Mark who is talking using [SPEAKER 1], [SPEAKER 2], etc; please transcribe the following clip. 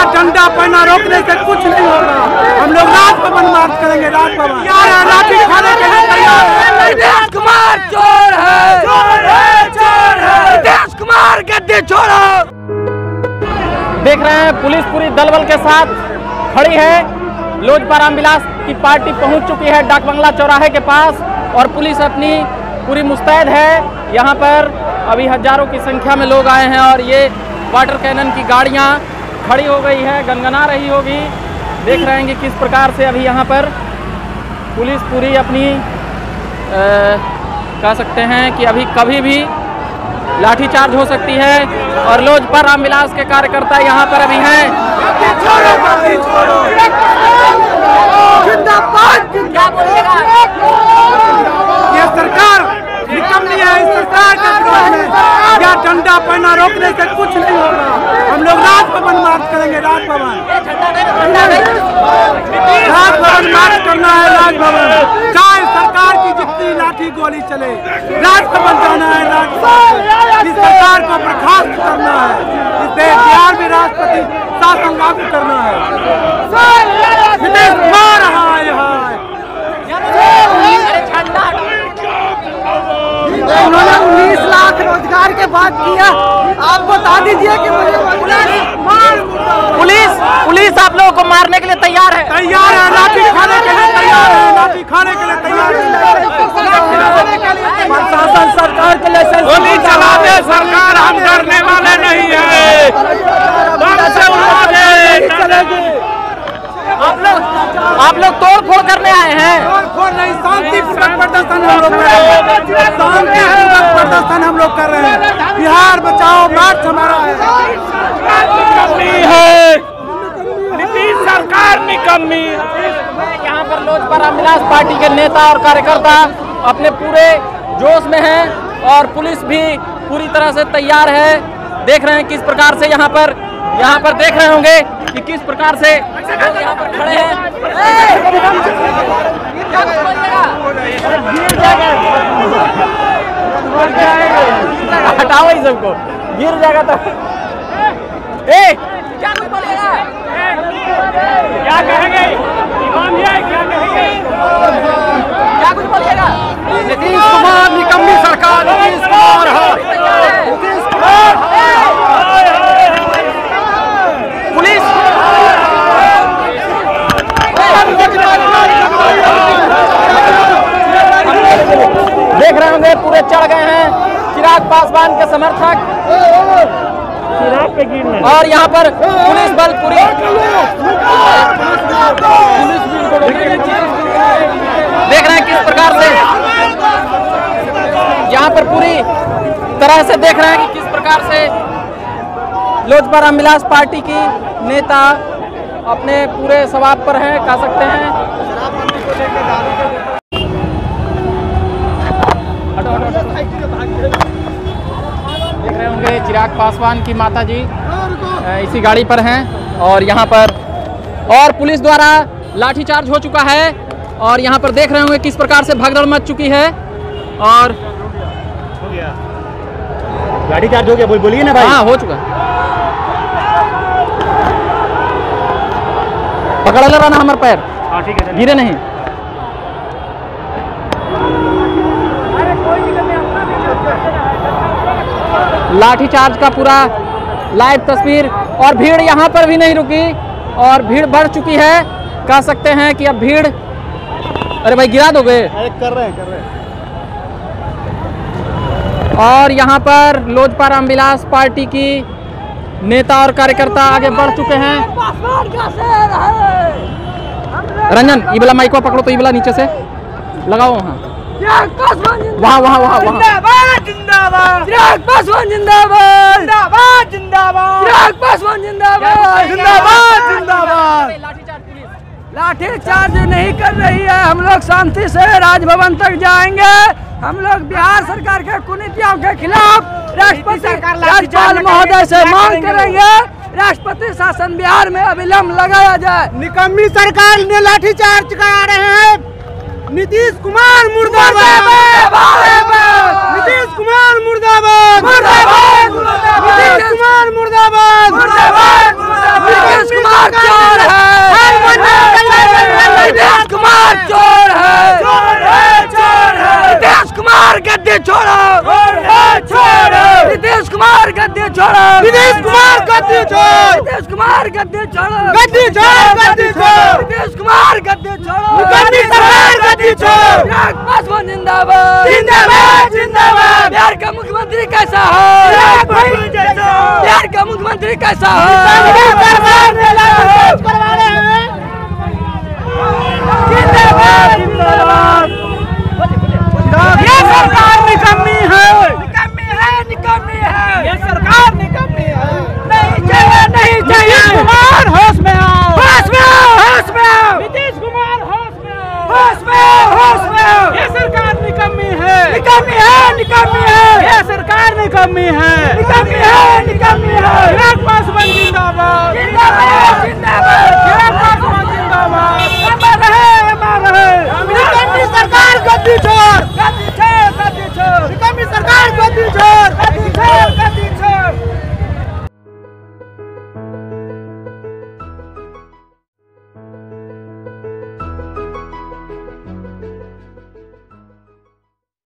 [SPEAKER 1] या डंडा पहना रोकने से कुछ नहीं होगा। हम लोग राजभवन मार्च करेंगे। राजभवन लाठी खाने के लिए तैयार है।
[SPEAKER 2] नीतीश कुमार चोर है, चोर है, चोर है। नीतीश कुमार गद्दी छोड़ो।
[SPEAKER 3] देख रहे हैं पुलिस पूरी दलबल के साथ खड़ी है। लोजपा रामविलास की पार्टी पहुंच चुकी है डाक बंगला चौराहे के पास और पुलिस अपनी पूरी मुस्तैद है। यहाँ पर अभी हजारों की संख्या में लोग आए हैं और ये वाटर कैनन की गाड़ियाँ खड़ी हो गई है, गनगना रही होगी। देख रहे हैं कि किस प्रकार से अभी यहाँ पर पुलिस पूरी अपनी कह सकते हैं कि अभी कभी भी लाठीचार्ज हो सकती है और लोजपा रामविलास के कार्यकर्ता यहाँ पर अभी हैं।
[SPEAKER 1] ये सरकार निकम्मी है। इस सरकार के विरोध में या डंडा पहना रोकने से कुछ नहीं होगा। हम लोग राजभवन मार्च करेंगे। राजभवन मार्च करना है। राजभवन चाहे सरकार की जितनी लाठी गोली चले, राजभवन जाना है। राजभवन इस सरकार को बर्खास्त करना है। इस देश बिहार में राष्ट्रपति शासन लागू करना है। नीतीश कुमार उन्होंने 19 लाख रोजगार के बात किया। आप बता दीजिए कि
[SPEAKER 3] पुलिस आप लोगों को मारने के लिए तैयार है।
[SPEAKER 1] तैयार है। लाठी खाने के लिए तैयार है। लाठी खाने के लिए तैयार है। प्रशासन सरकार के लिए
[SPEAKER 4] गोली चला दे सरकार, हम डरने वाले नहीं है।
[SPEAKER 3] आप लोग तोड़ फोड़ करने आए हैं।
[SPEAKER 1] तोड़ फोड़ नहीं, शांतिपूर्वक प्रदर्शन हम लोग कर रहे हैं। शांतिपूर्वक प्रदर्शन हम लोग कर रहे हैं। बिहार बचाओ मार्च हमारा
[SPEAKER 4] है। नीतीश सरकार निकम्मी।
[SPEAKER 3] यहाँ पर लोजपा रामविलास पार्टी के नेता और कार्यकर्ता अपने पूरे जोश में हैं और पुलिस भी पूरी तरह से तैयार है। देख रहे हैं किस प्रकार से यहाँ पर देख रहे होंगे कि किस प्रकार से लोग यहाँ पर खड़े हैं। हटाओ ही सबको, गिर जाएगा तो। क्या कुछ बोलेगा?
[SPEAKER 4] क्या कहेंगे?
[SPEAKER 3] क्या कुछ बोलिएगा?
[SPEAKER 1] नीतीश कुमार निकम्मी सरकार। नीतीश कुमार
[SPEAKER 3] पुलिस देख रहे होंगे पूरे चढ़ गए हैं चिराग पासवान के समर्थक और यहाँ पर पुलिस बल पूरी देख रहे हैं किस प्रकार से यहाँ पर पूरी तरह से देख रहे हैं कि किस प्रकार से लोजपा रामविलास पार्टी की नेता अपने पूरे सवाब पर हैं, कह सकते हैं। देख रहे होंगे चिराग पासवान की माता जी इसी गाड़ी पर हैं और यहाँ पर और पुलिस द्वारा लाठीचार्ज हो चुका है और यहाँ पर देख रहे होंगे किस प्रकार से भगदड़ मच चुकी है और
[SPEAKER 5] हो गया लाठीचार्ज हो गया। बोलिए ना भाई।
[SPEAKER 3] हाँ हो चुका। पकड़ ले रहा ना हमारे पैर।
[SPEAKER 5] हाँ ठीक है,
[SPEAKER 3] गिरे नहीं। लाठीचार्ज का पूरा लाइव तस्वीर और भीड़ यहाँ पर भी नहीं रुकी और भीड़ बढ़ चुकी है। कह सकते हैं कि अब भीड़, अरे भाई गिरा दोगे।
[SPEAKER 5] कर रहे हैं।
[SPEAKER 3] और यहाँ पर लोजपा रामविलास पार्टी की नेता और कार्यकर्ता आगे बढ़ चुके हैं। रंजन ये वाला माइक पकड़ो तो ये वाला नीचे से लगाओ वहाँ वहाँ।
[SPEAKER 2] जिंदाबाद जिंदाबाद चिराग पासवान जिंदाबाद जिंदाबाद जिंदाबाद चिराग पासवान जिंदाबाद जिंदाबाद जिंदाबाद। लाठी चार्ज नहीं कर रही है। हम लोग शांति से राजभवन तक जाएंगे। हम लोग बिहार सरकार के कुनीतियों के खिलाफ राष्ट्रपति राज्यपाल महोदय से मांग करेंगे राष्ट्रपति शासन बिहार में अविलंब लगाया जाए।
[SPEAKER 1] निकम्मी सरकार ने लाठीचार्ज करा रहे हैं। नीतीश कुमार मुर्दाबाद। नीतीश कुमार मुर्दाबाद। नीतीश कुमार मुर्दाबाद।
[SPEAKER 2] छोड़ो,
[SPEAKER 1] नीतीश कुमार गद्दी छोड़,
[SPEAKER 2] नीतीश कुमार गद्दी छोड़ो,
[SPEAKER 1] गद्दी छोड़, गद्दी छोड़,
[SPEAKER 2] नीतीश कुमार गद्दी छोड़ो,
[SPEAKER 1] गद्दी सरकार गद्दी छोड़।
[SPEAKER 2] चिराग पासवान जिंदाबाद,
[SPEAKER 1] जिंदाबाद जिंदाबाद।
[SPEAKER 2] बिहार का मुख्यमंत्री कैसा है?
[SPEAKER 1] चिराग भाई जैसा।
[SPEAKER 2] बिहार का मुख्यमंत्री कैसा है?
[SPEAKER 1] सरकार ने लागू करवा रहे हैं। जिंदाबाद जिंदाबाद। ये सरकार निकम्मी है, निकम्मी है, निकम्मी है। ये सरकार निकम्मी है। नहीं चाहिए, नहीं चाहिए। नीतीश कुमार होश में आओ, होश में आओ, होश में आओ। नीतीश कुमार होश में आओ, होश में आओ, होश में आओ। ये सरकार निकम्मी है, निकम्मी है, निकम्मी है। ये सरकार निकम्मी है, निकम्मी है, निकम्मी है। चिराग पासवान जिंदाबाद।